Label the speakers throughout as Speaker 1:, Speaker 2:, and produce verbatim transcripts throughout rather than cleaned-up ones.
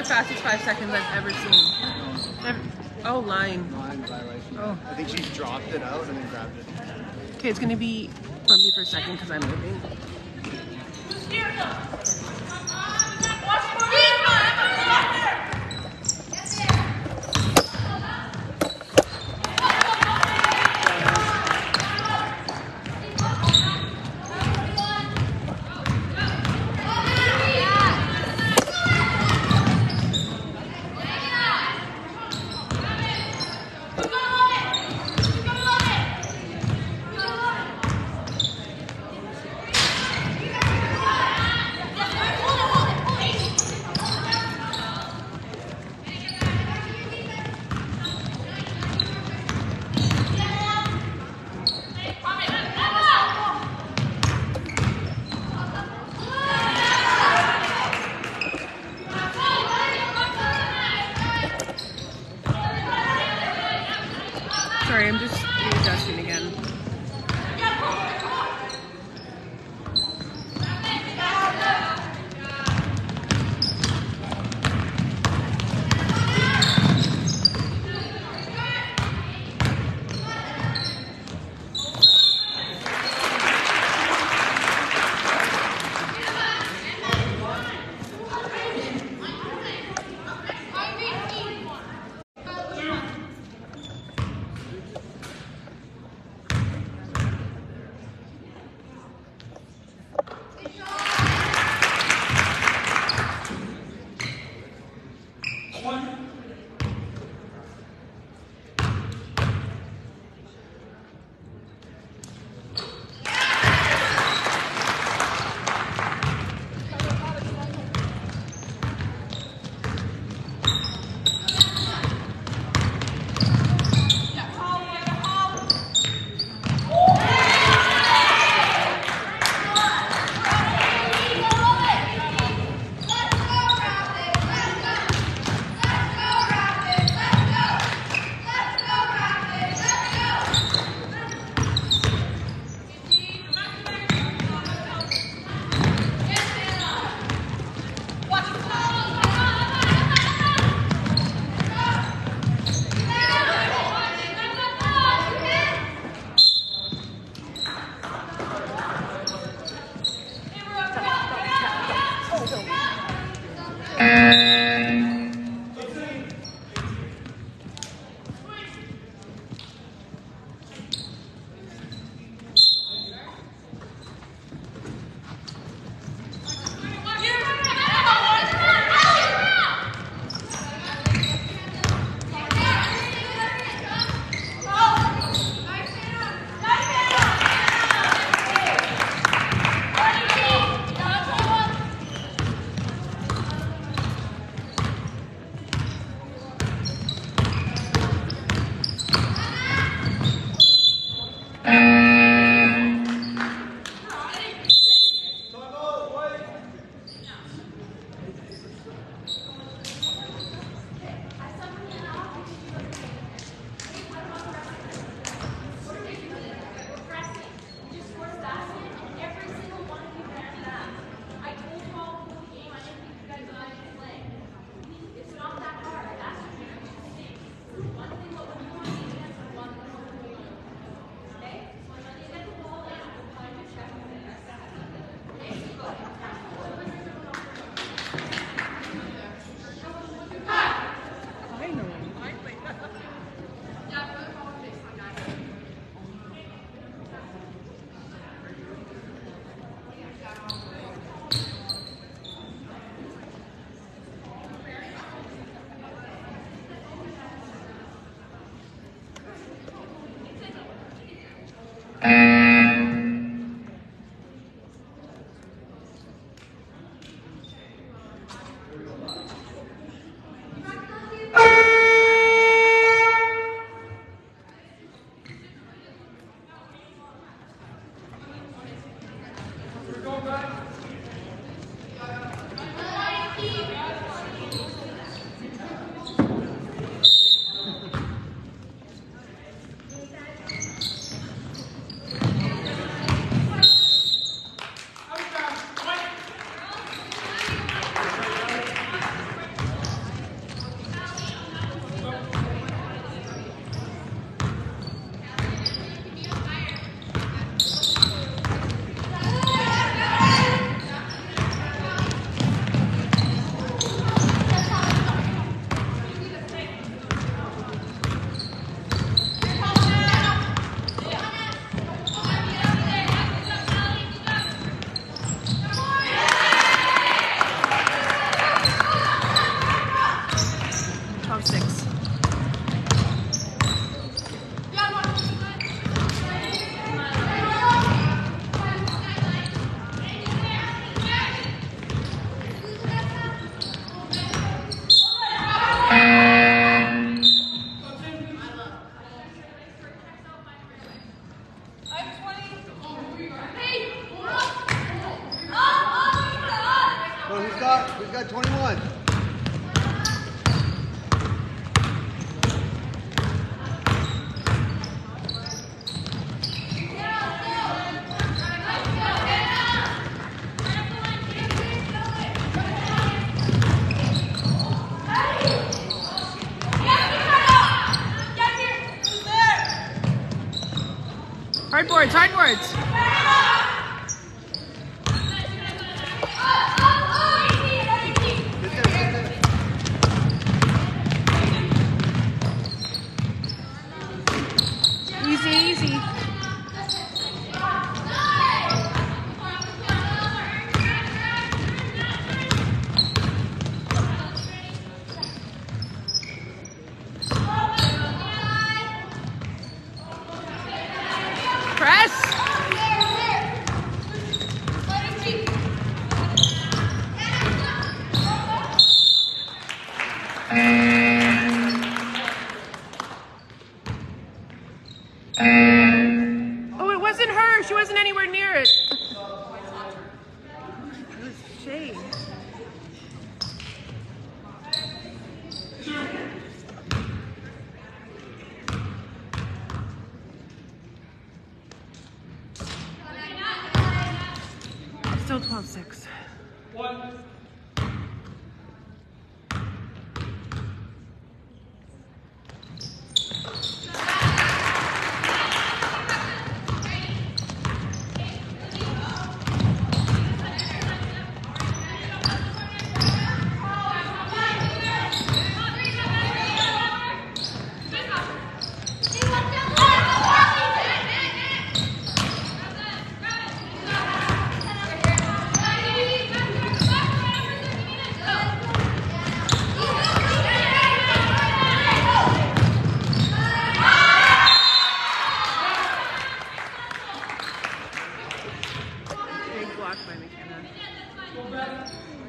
Speaker 1: fastest five seconds I've ever seen. Never, oh, line.
Speaker 2: Line violation.
Speaker 1: Oh.
Speaker 2: I think she dropped it out and then grabbed it.
Speaker 1: Okay, it's gonna be bumpy for a second because I'm moving. Sorry, I'm just readjusting again.
Speaker 2: Oh, who's got, who's got twenty-one?
Speaker 1: Hardboards, hardboards. Easy, easy. Press. Oh, it wasn't her. She wasn't anywhere near it. It was Shay. Still twelve six.
Speaker 3: One.
Speaker 1: Blocked by McKenna.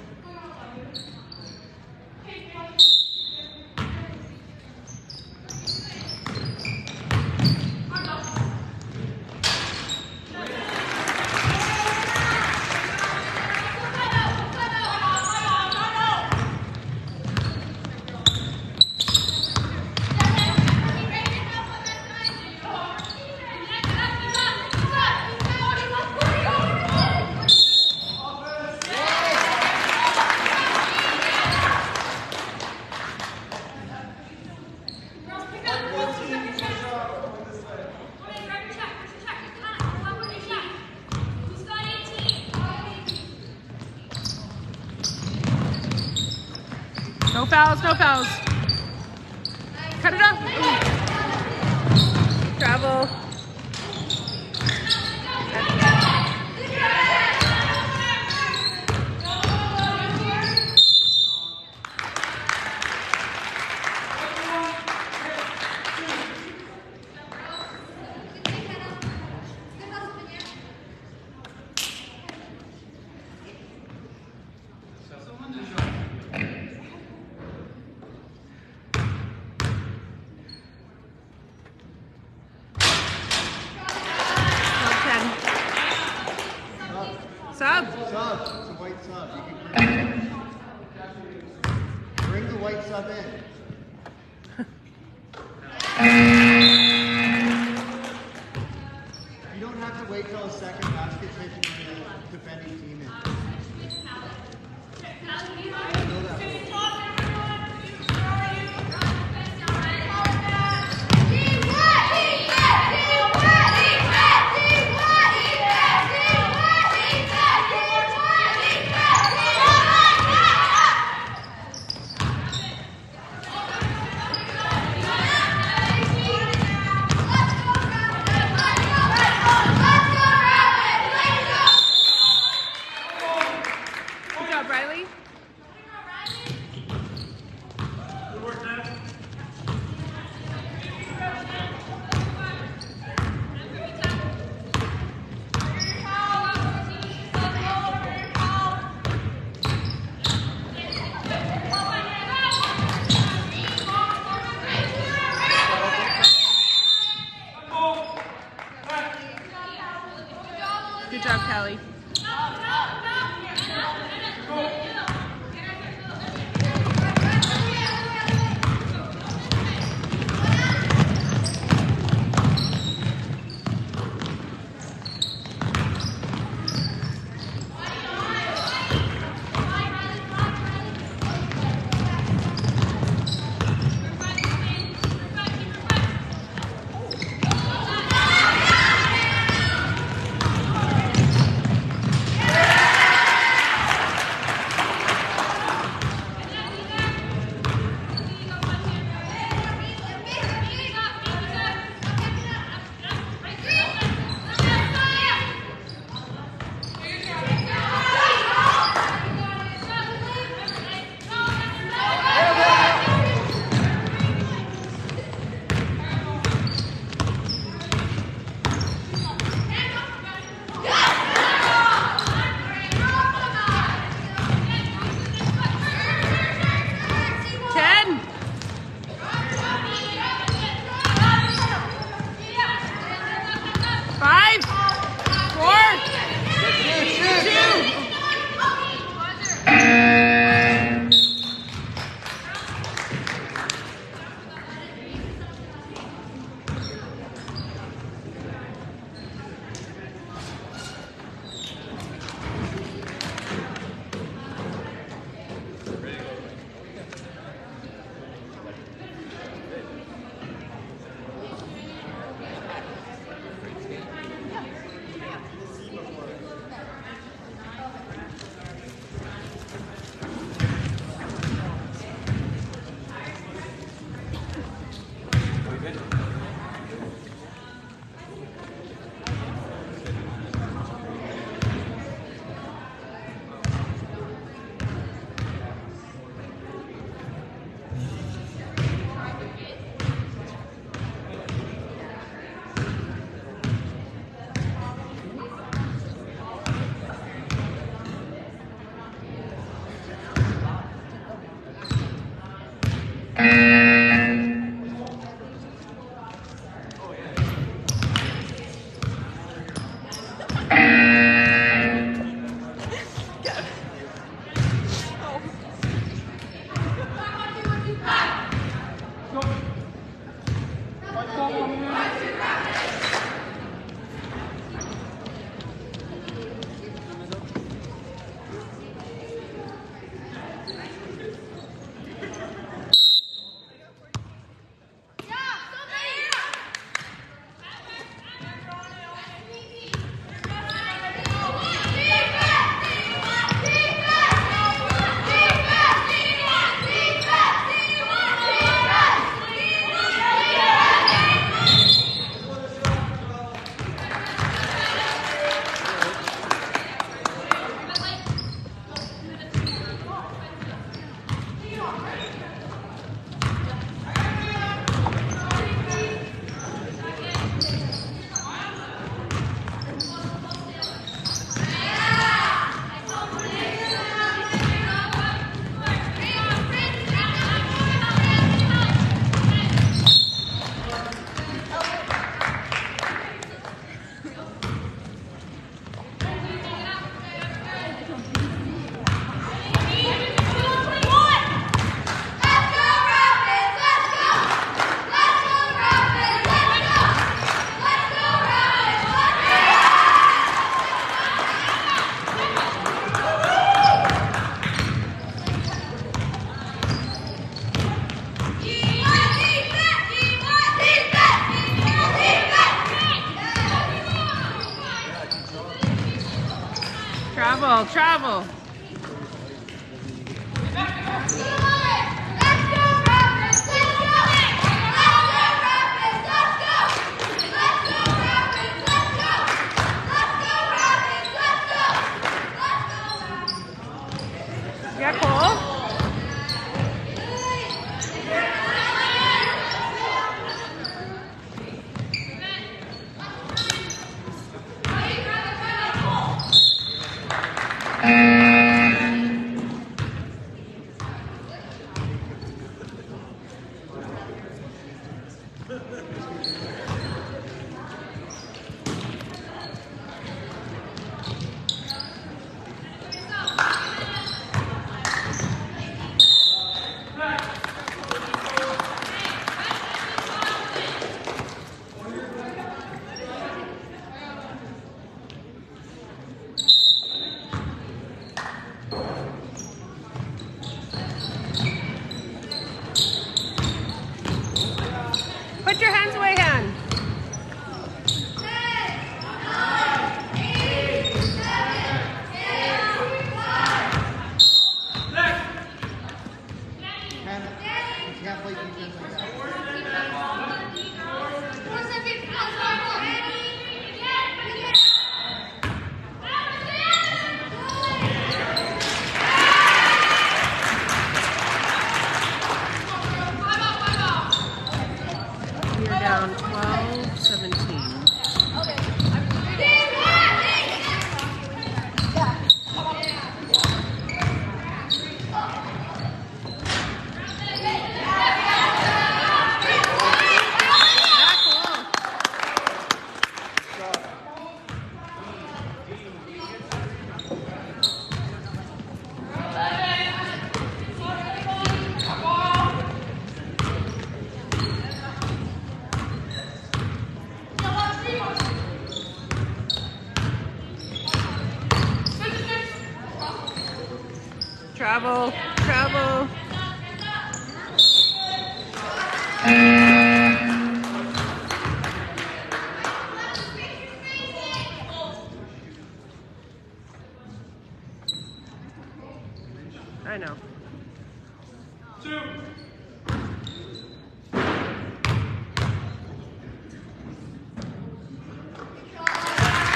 Speaker 1: No fouls, no fouls. Cut it off. Ooh. Travel. Sub.
Speaker 2: Sub. It's a white sub. You can bring, bring the white sub in. You don't have to wait till a second basket hit to bring the defending team in. I know that.
Speaker 1: Travel, travel. Yeah, Cole? Put your hands away, hand.
Speaker 2: You can't play defense like that.
Speaker 1: You're down twelve seventeen. Travel, travel. I know.
Speaker 3: Two.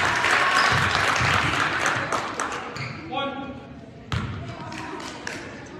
Speaker 3: One.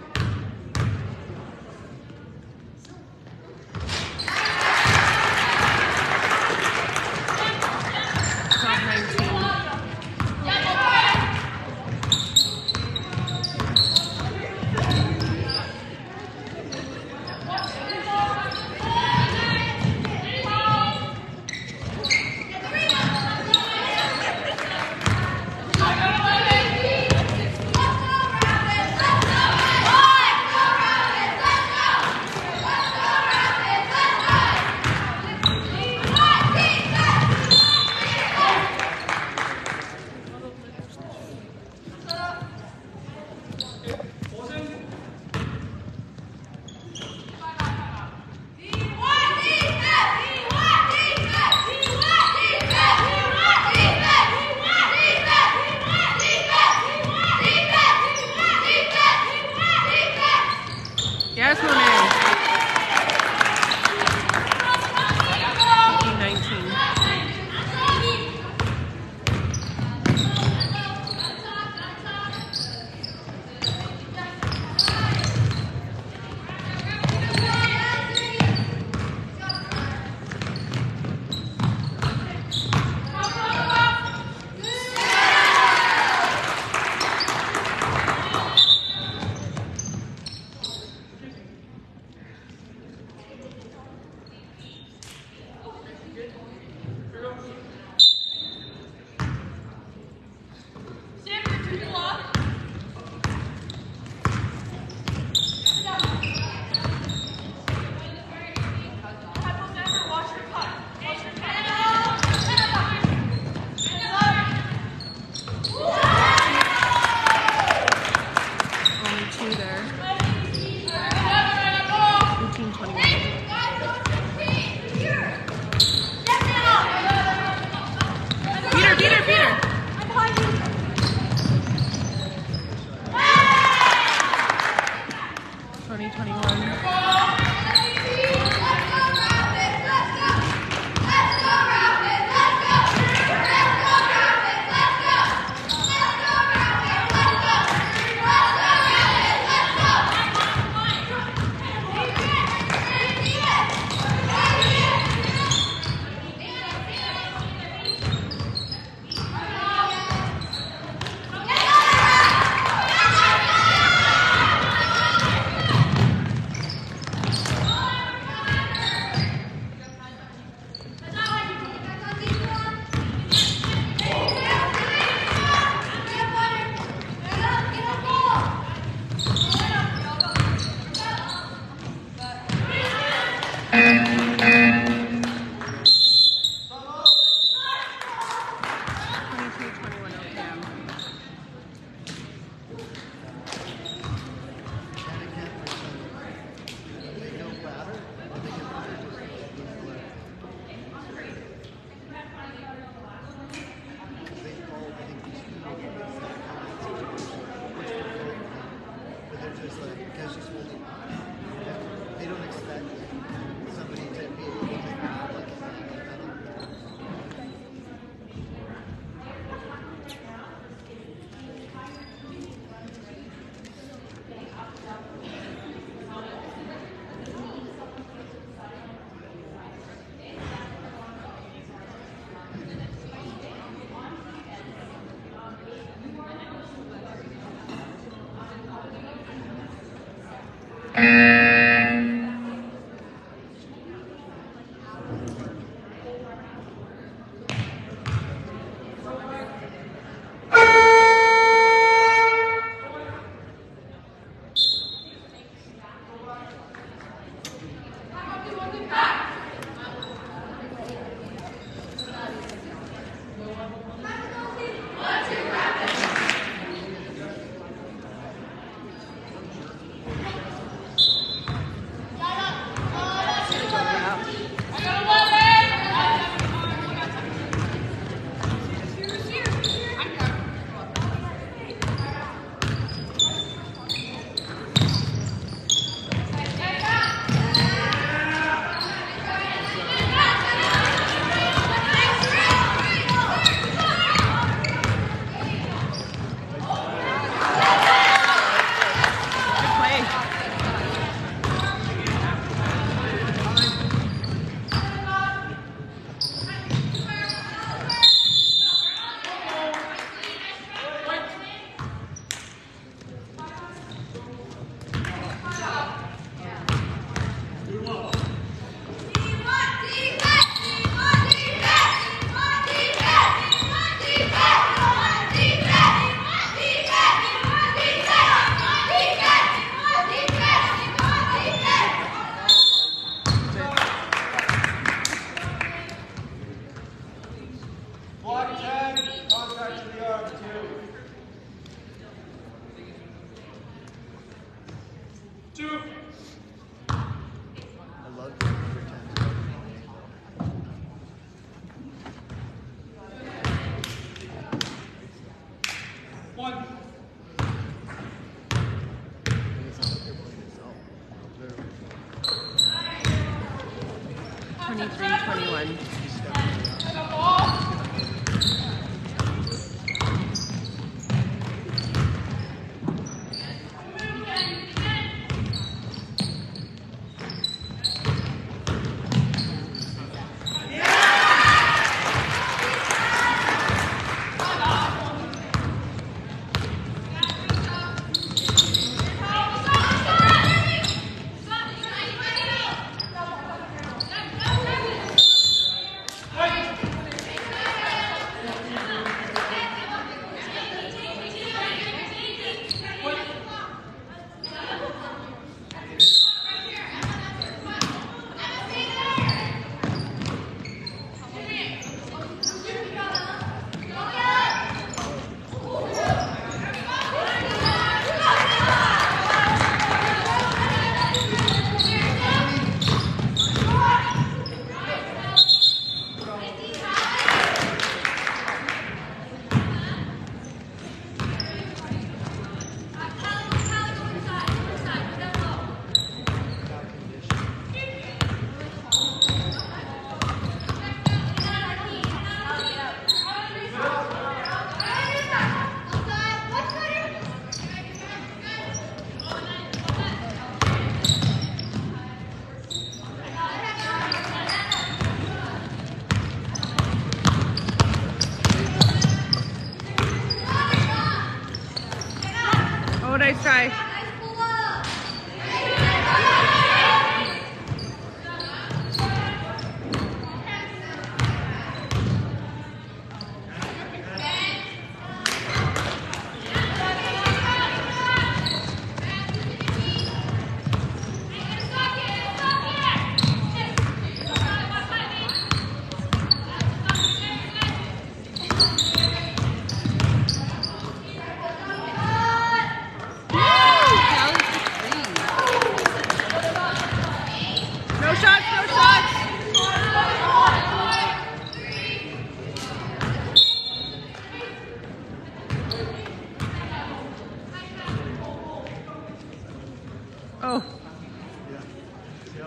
Speaker 1: twenty-three twenty-one.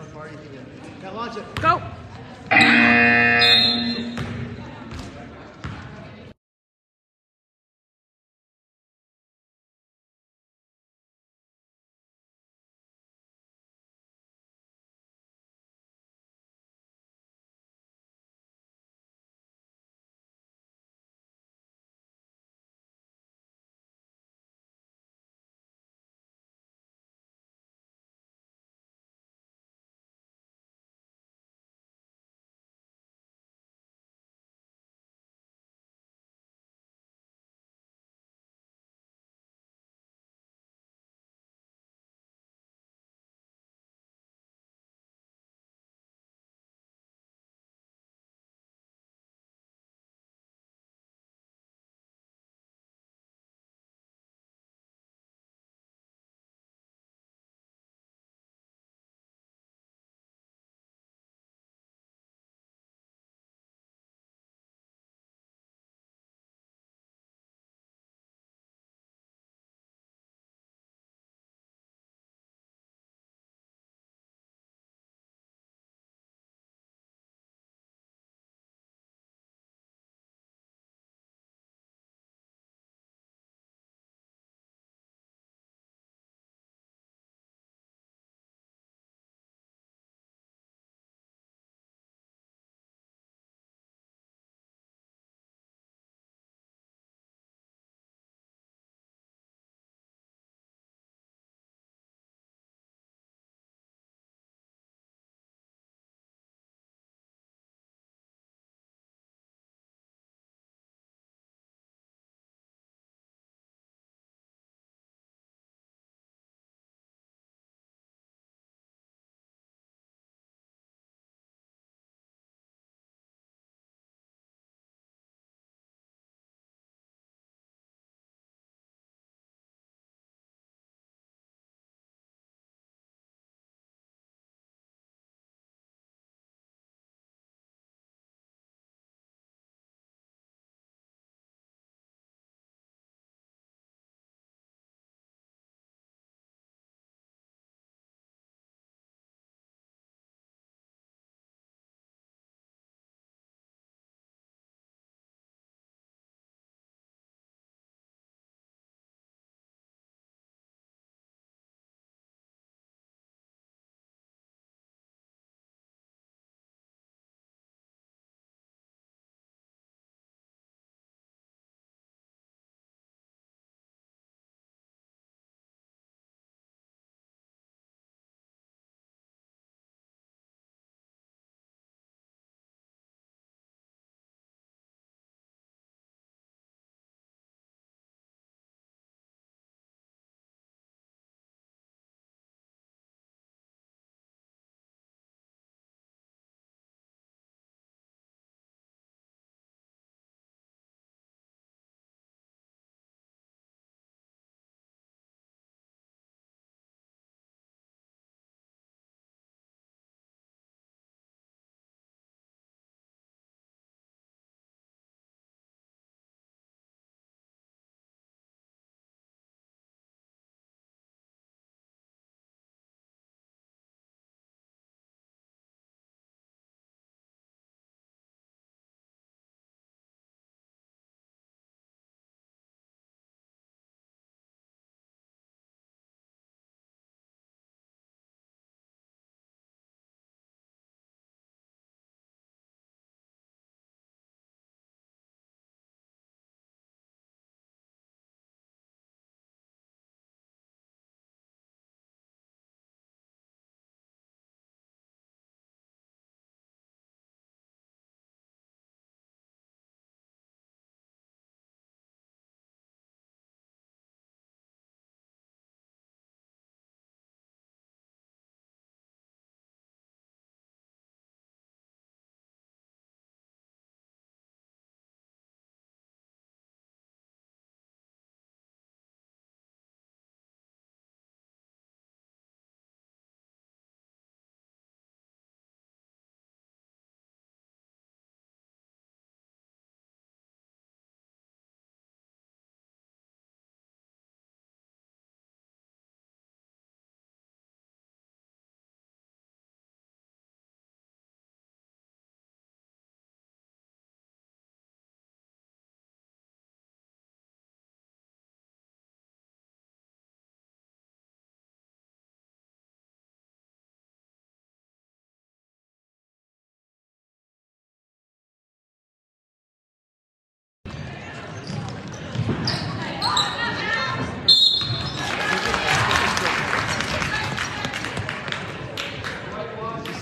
Speaker 2: how far you can get. Now launch it.
Speaker 1: Go.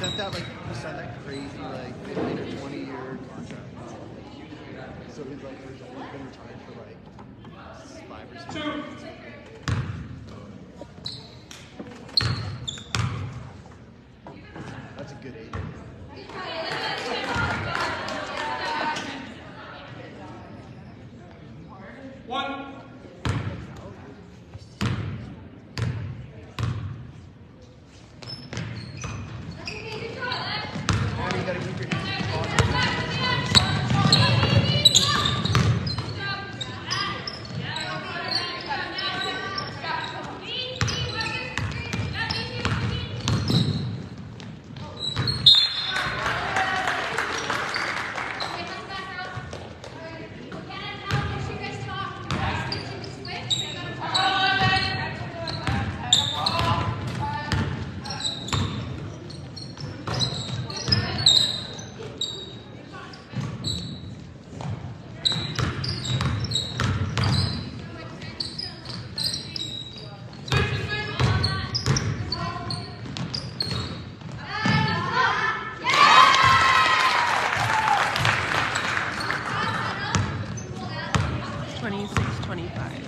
Speaker 2: sent that like he sent that crazy like they made a twenty year contract. So he's like he's only been retired for like five or six years. That's a good age.
Speaker 3: One.
Speaker 1: twenty-six twenty-five.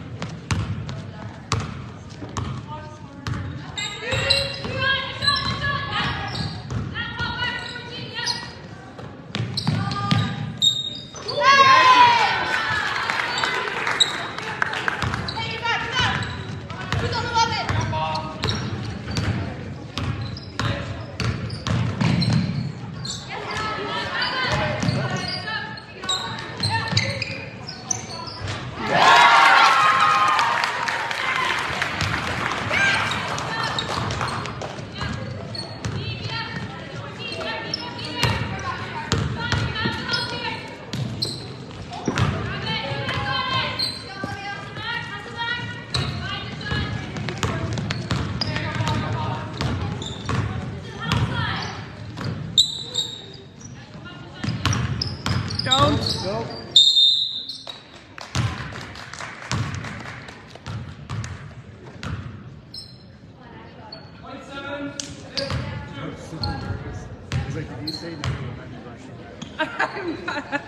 Speaker 1: Don't.
Speaker 2: Go.
Speaker 3: twenty-seven.
Speaker 2: Super nervous. He's like, did you say no? I'm rushing.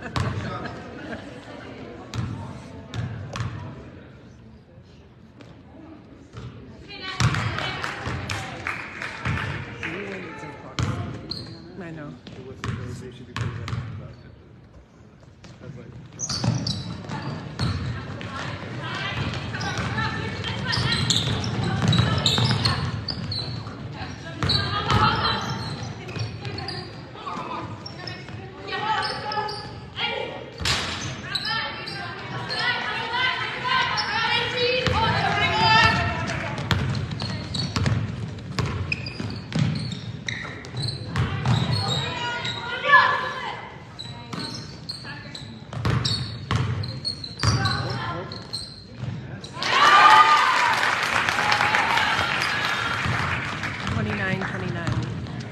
Speaker 1: I know.
Speaker 2: They should be putting that on as like
Speaker 1: twenty-nine twenty-nine.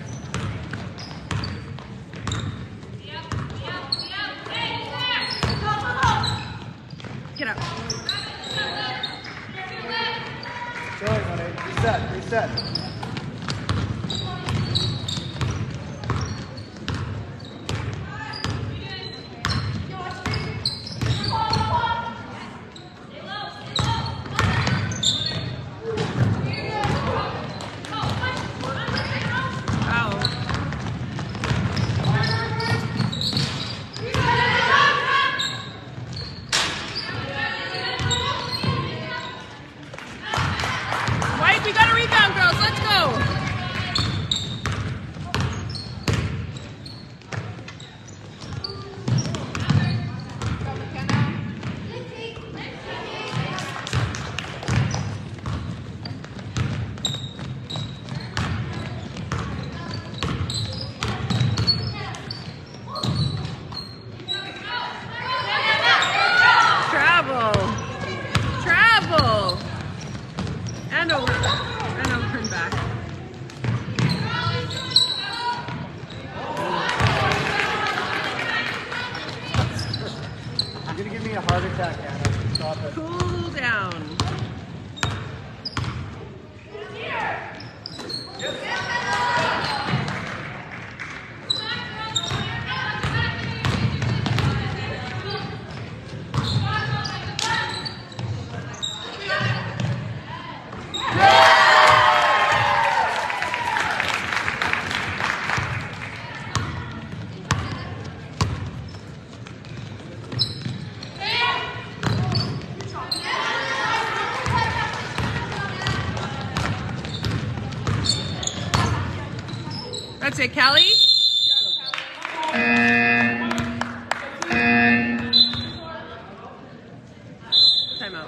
Speaker 1: Get up.
Speaker 2: sorry, honey. Reset, reset.
Speaker 1: We got a rebound, girls. Let's go. Travel. Travel. And over. And over and back.
Speaker 2: You're gonna give me a heart attack, Anna. Stop it.
Speaker 1: Cool down.
Speaker 2: Yep.
Speaker 1: That's it, Kelly. Timeout.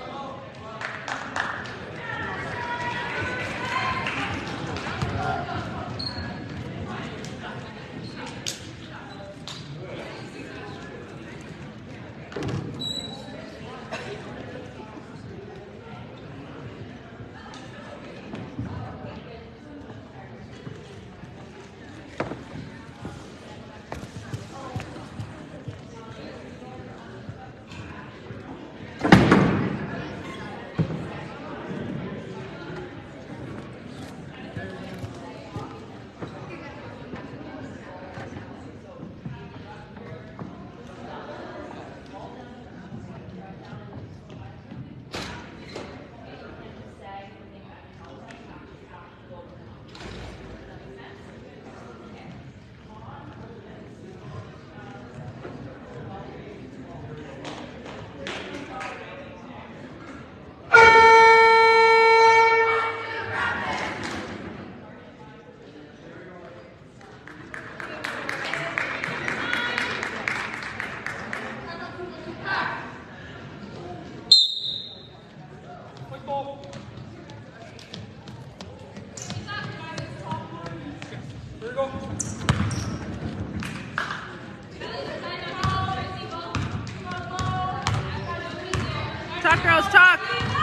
Speaker 1: Talk, girls, talk.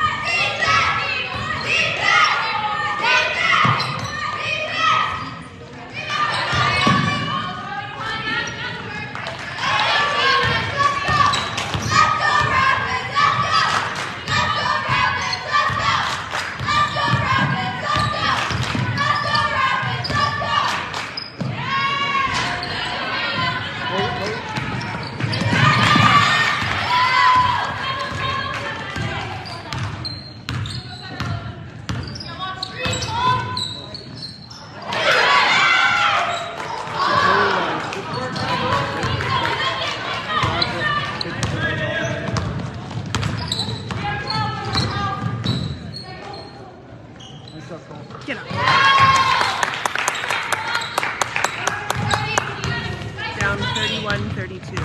Speaker 1: Get up. Down thirty-one thirty-two.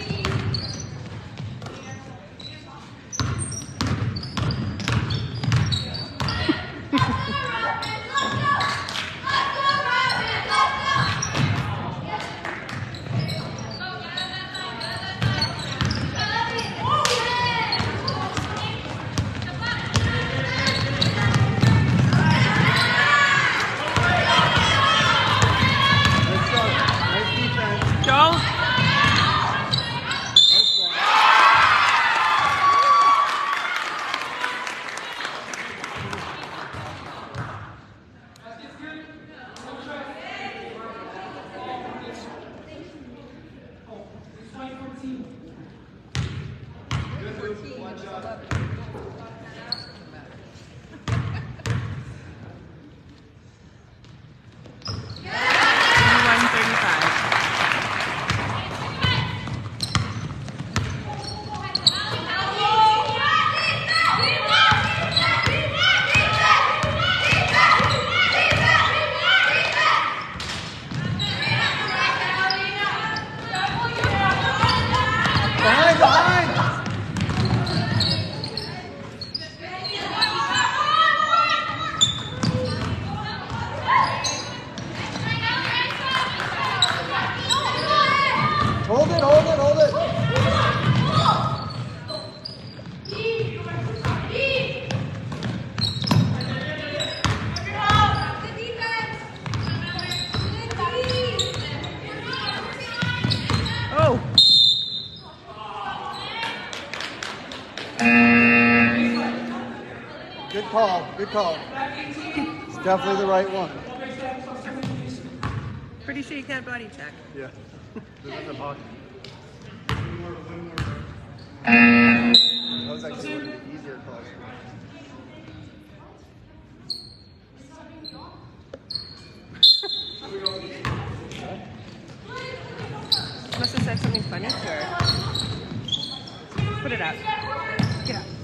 Speaker 2: Behind, behind! Hold it, hold it, hold it!
Speaker 1: Oh!
Speaker 2: Good call, good call. It's definitely the right one.
Speaker 1: Pretty sure you can't body check.
Speaker 2: Yeah. This is the pocket. That was actually one of the easier calls.
Speaker 1: Must have said something funny to her. Put it up. Get up.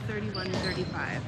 Speaker 1: thirty-one thirty-five.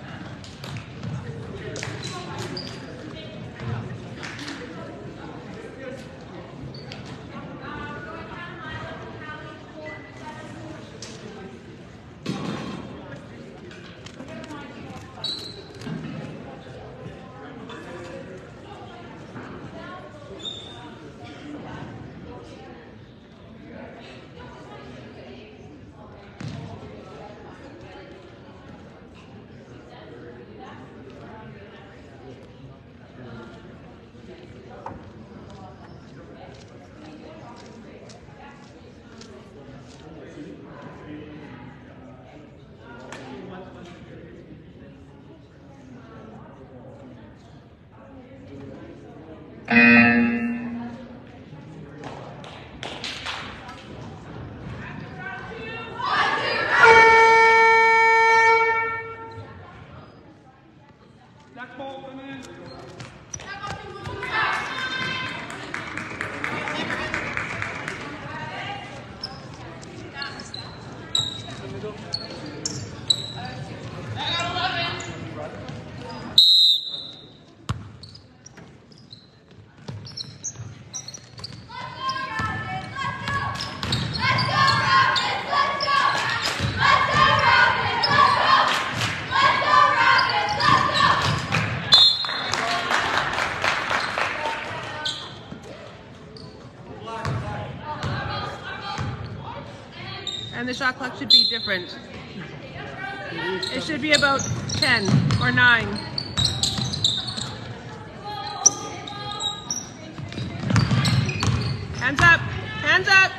Speaker 1: And the shot clock should be different. It should be about ten or nine. Hands up, hands up.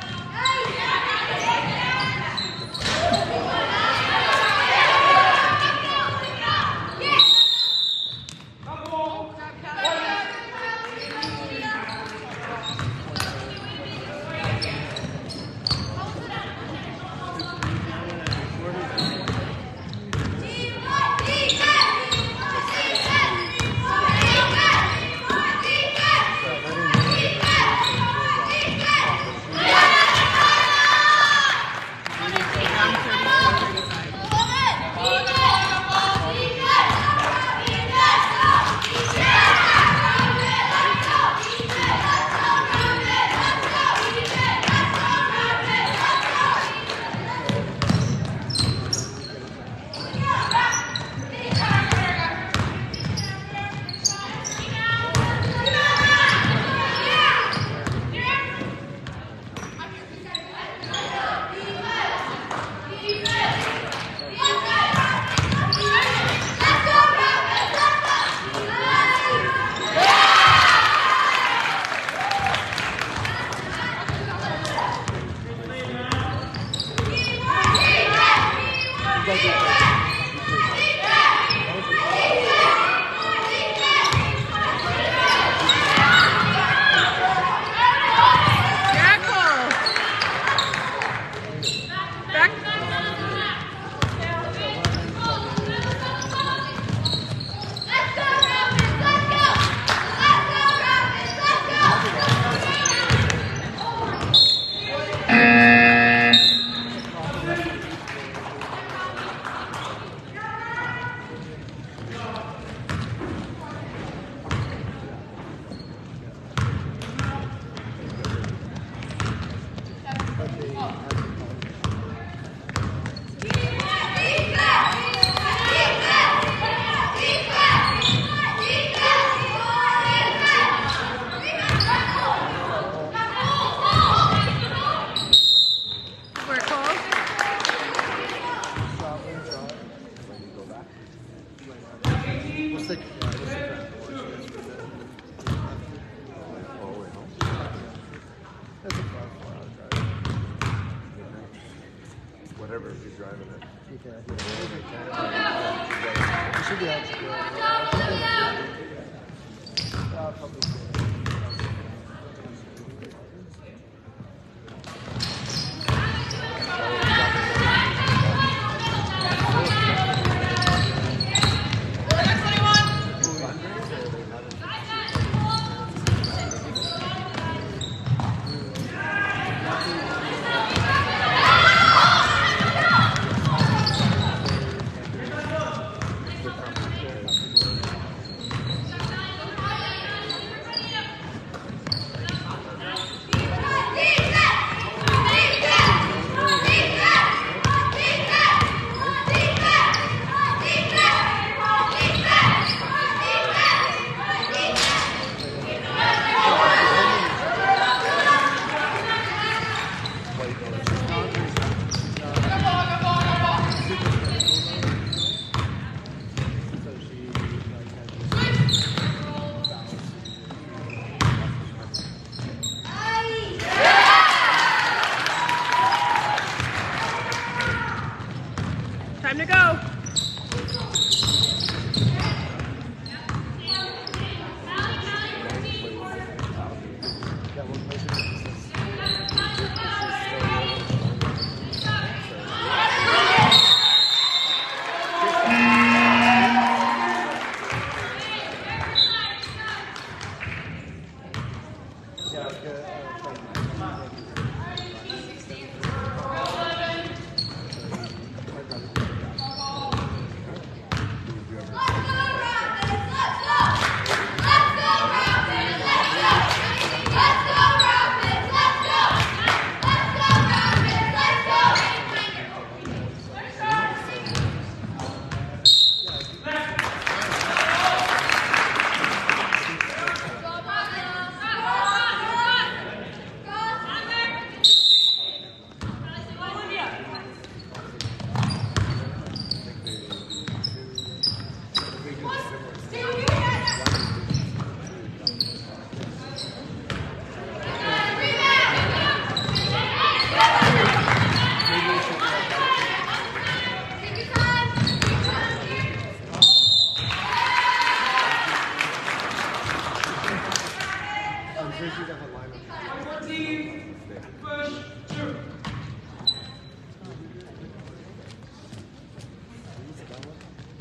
Speaker 2: Whatever, if he's driving it.
Speaker 4: Okay. You should be able to do it. Uh, probably.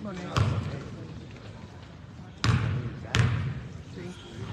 Speaker 1: Monet. Three.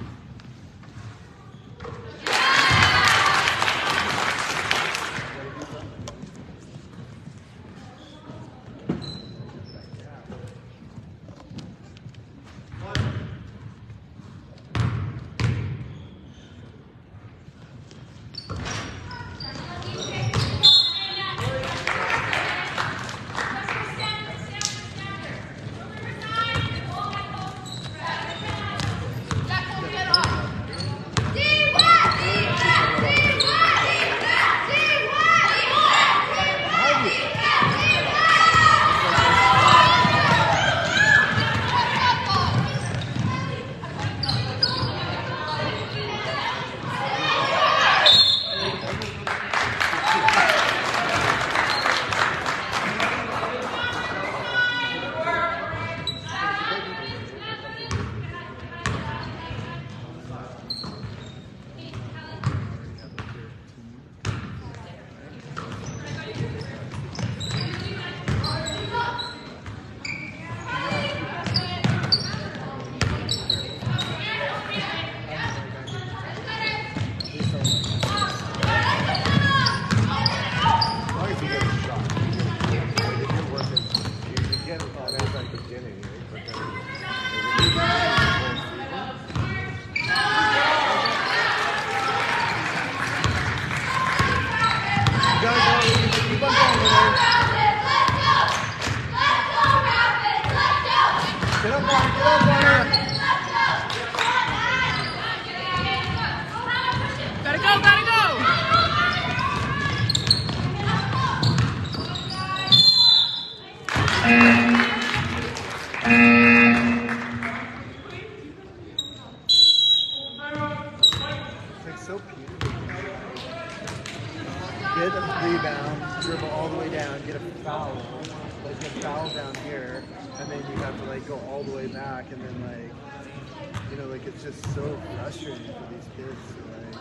Speaker 2: Get a rebound, dribble all the way down, get a foul, like get a foul down here, and then you have to like go all the way back, and then like, you know, like it's just so frustrating for these kids to like,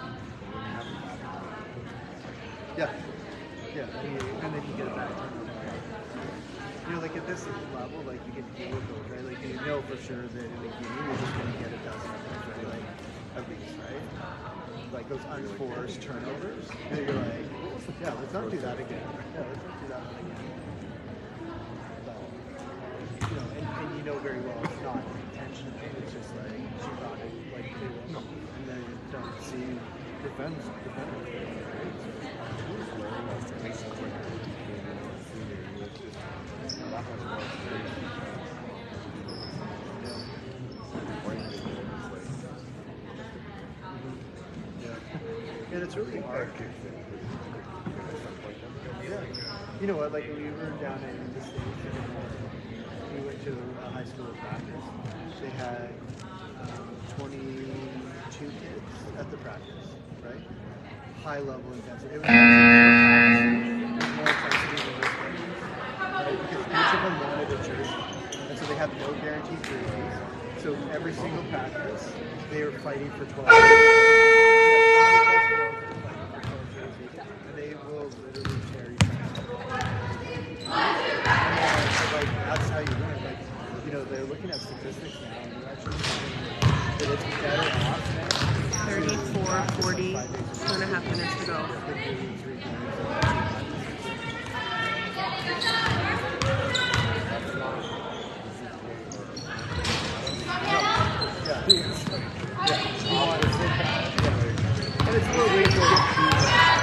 Speaker 2: yeah, yeah, and, you, and then you get a back turnover. You know, like at this level, like you can deal with those, right? Like you know for sure that in the game you're just going to get a dozen of those, right? Like at least, right? Like those unforced turnovers, and you're like, yeah, let's not do that again. Yeah, let's not do that one again. So, you know, and, and you know very well it's not intentional. It's just like she thought it like they will, no. And then you don't see defense defenders. And it's really hard. Yeah. You know what, like when we were down in the States, we went to a high school practice. They had um, twenty-two kids at the practice, right? High level intensity. It was actually more intensity than this practice, right? Because each of them wanted a jersey. And so they have no guaranteed jerseys. So every single practice, they were fighting for twelve jerseys. They will literally tear each other. Like, that's how you win. Like, you know, they're looking at statistics now, and they're actually saying that it's better off now.
Speaker 1: thirty-four forty, two and a half minutes to go.
Speaker 2: And it's still way more.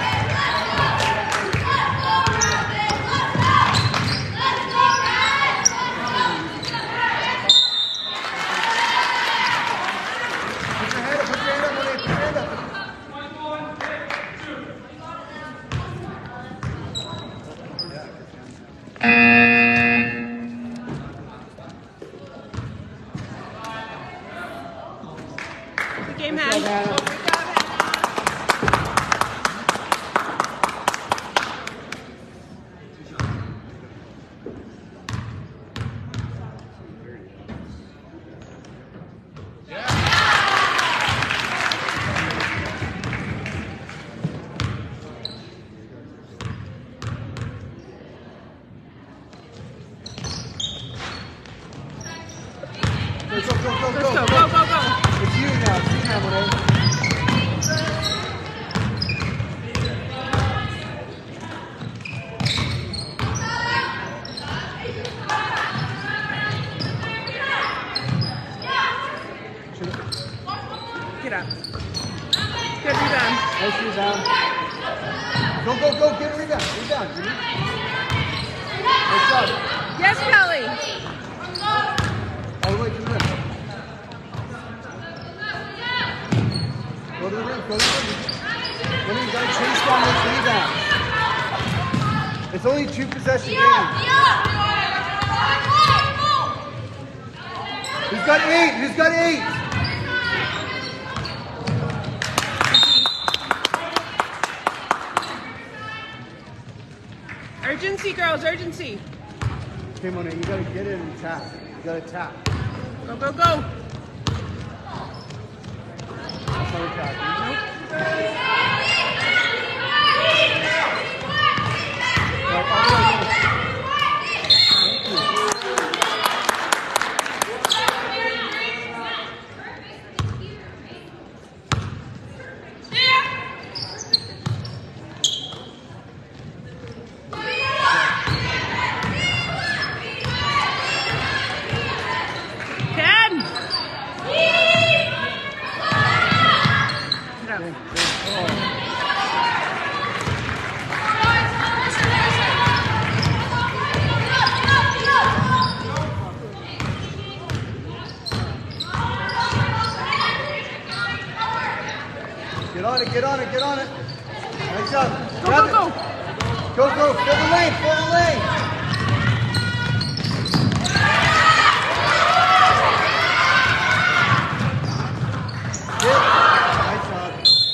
Speaker 1: Game hand.
Speaker 2: Let's go, go, go,
Speaker 1: Let's
Speaker 2: go,
Speaker 1: go, go, go, go.
Speaker 2: It's you now, it's you now, Monet.
Speaker 1: Get up. Good rebound.
Speaker 2: Nice rebound. Go, go, go, get a rebound. Rebound, Jimmy. Nice job.
Speaker 1: Yes, Kelly.
Speaker 2: All the way to the rim. Go to the rim, go to the rim. Then you gotta chase down those rebounds. It's only two possession game. Who's got eight? Who's got eight?
Speaker 1: Urgency, girls, urgency.
Speaker 2: Okay, Monet, you gotta get it and tap. You gotta tap.
Speaker 1: Go, go, go.
Speaker 2: That's how we tap. Nope. Right, all the way. Thank you.
Speaker 1: Ken! Get up.
Speaker 2: Get on it, get on it, get on it. Nice job.
Speaker 1: Go,
Speaker 2: Grab
Speaker 1: go,
Speaker 2: it.
Speaker 1: go.
Speaker 2: Go, go, fill the lane, fill the lane. Hit. Nice job.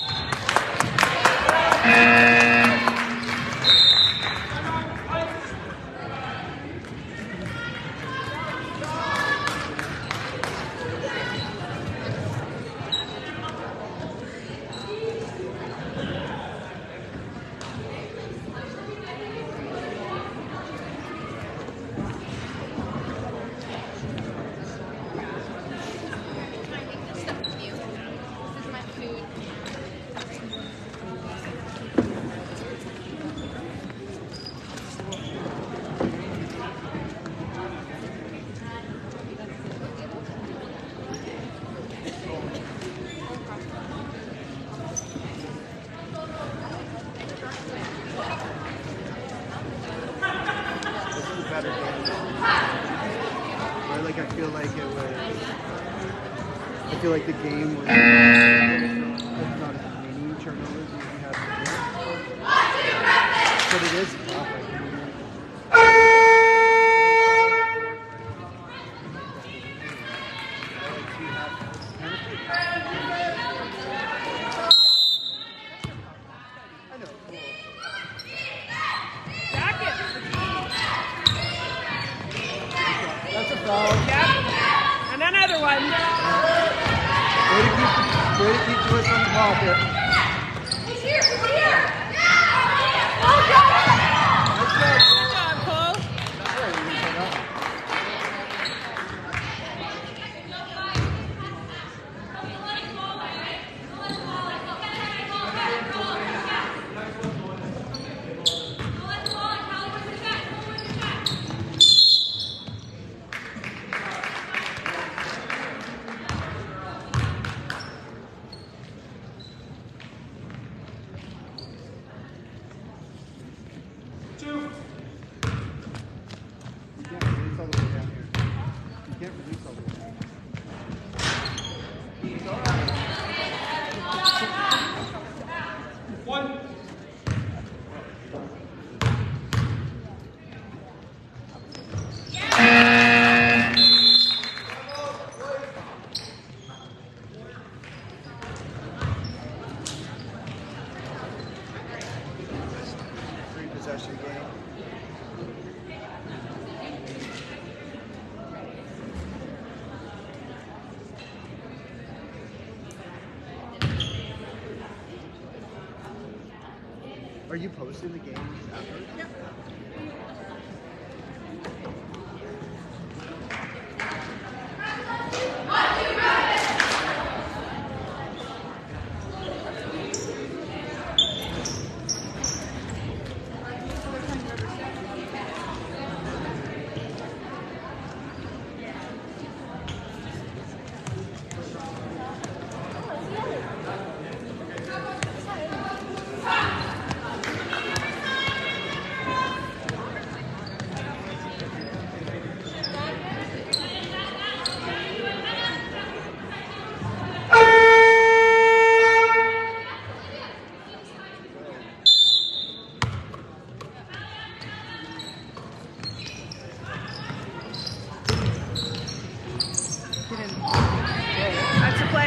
Speaker 2: Better game. Or like I feel like it was. I feel like the game was. It's not as many turnovers as we have today. But it is tough. I know. That's a foul.
Speaker 1: Yep. And another one.
Speaker 2: Way to keep, way to keep Joyce on the ball here.
Speaker 5: He's here. He's here.
Speaker 2: Nice job.
Speaker 1: Good job, Cole.
Speaker 3: Two.
Speaker 2: You can't release all the way down here. You can't release all the way down
Speaker 3: One.
Speaker 2: Three possession game. Are you posting the games after?
Speaker 1: Yep.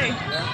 Speaker 1: play.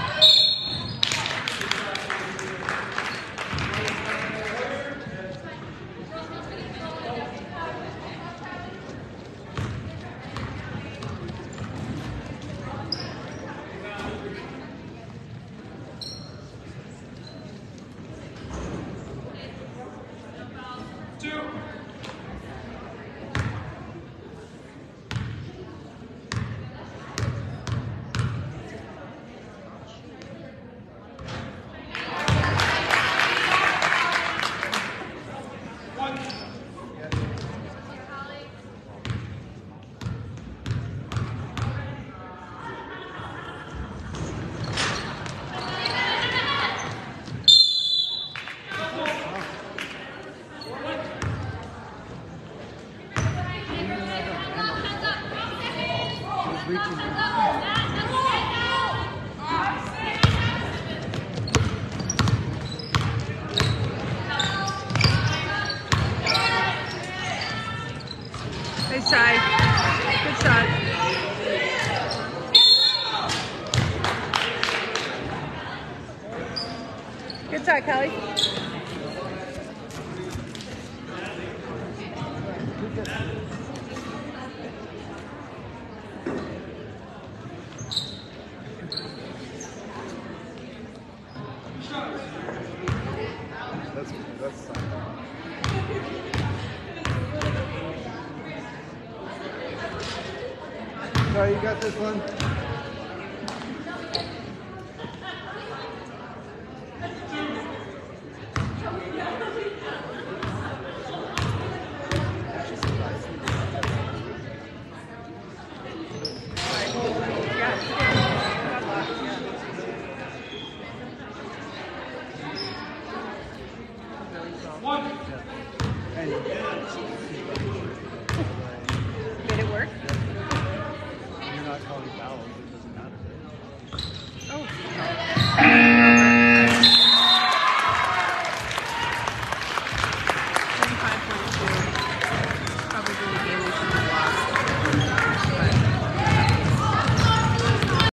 Speaker 1: Nice try. Good shot. Good shot, Kelly.
Speaker 2: That's that's No, you got this one.
Speaker 1: Did it work?
Speaker 2: You're not calling fouls.